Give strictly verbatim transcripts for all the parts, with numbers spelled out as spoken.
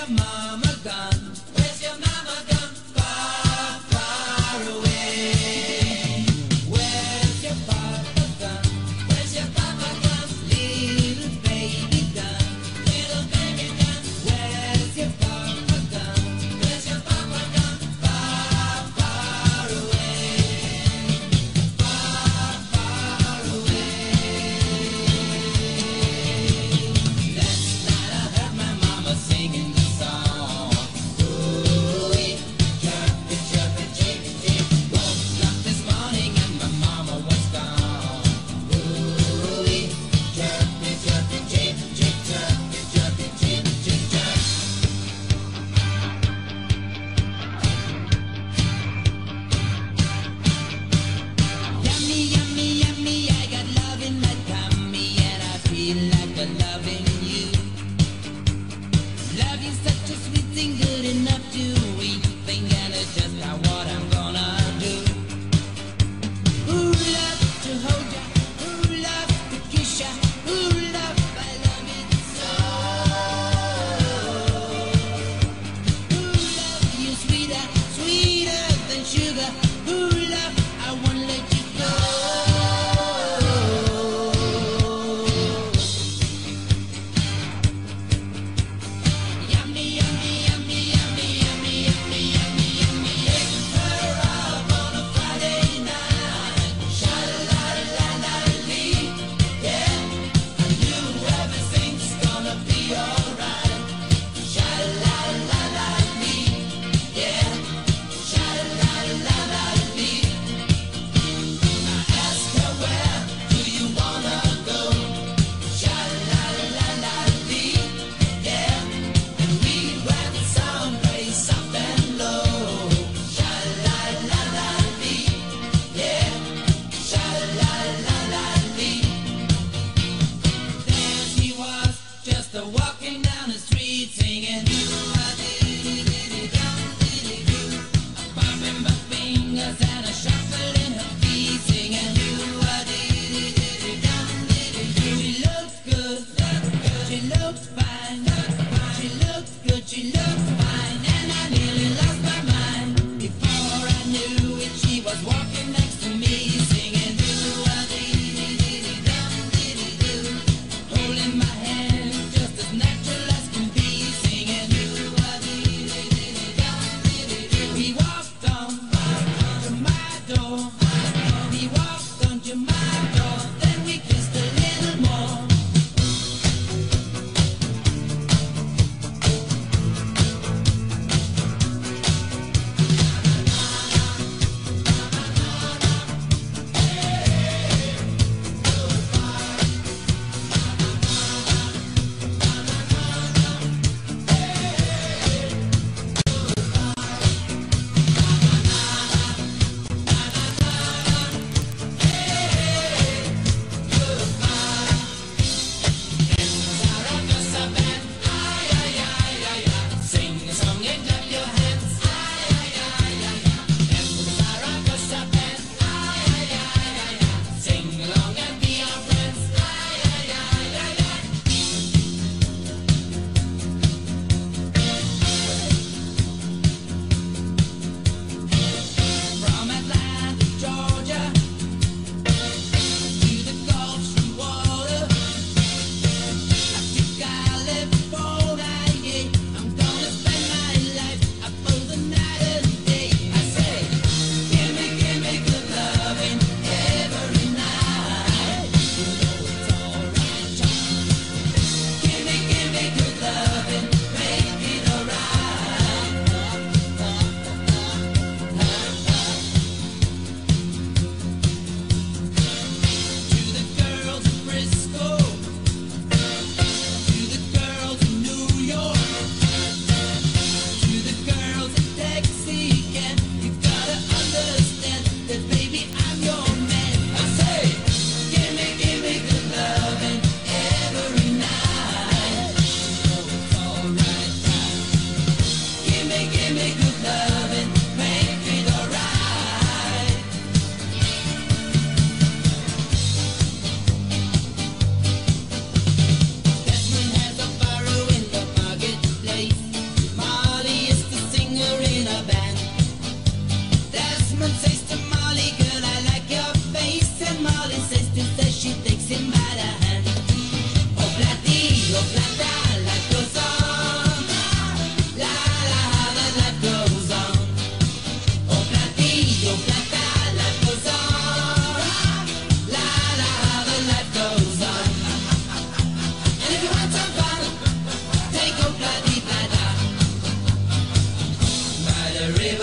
Desmond has a barrow in the marketplace.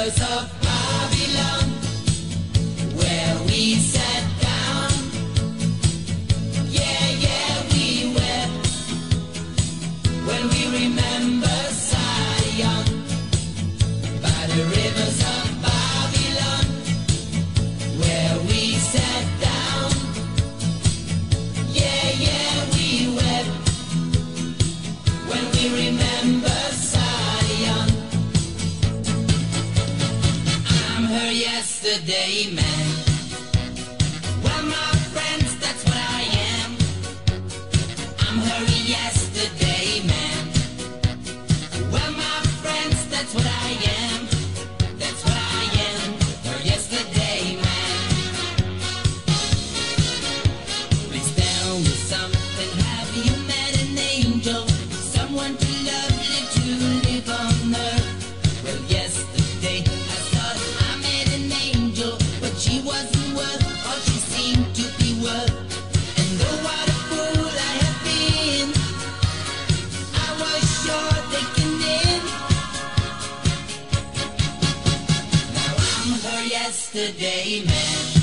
rivers of Babylon, where we sat down. Yeah, yeah, we wept when we remember Zion. By the rivers of Babylon, where we sat down. Yeah, yeah, we wept when we remember Zion. I'm her yesterday man. Well, my friends, that's what I am. I'm her yesterday man. Well, my friends, that's what I am. That's what I am, her yesterday man. Please tell me something. Have you met an angel? Someone too lovely to live on earth? Well, yesterday I thought I met an angel, but she wasn't worth all she seemed to be worth. And oh, what a fool I have been. I was sure taken in. Now I'm her yesterday man.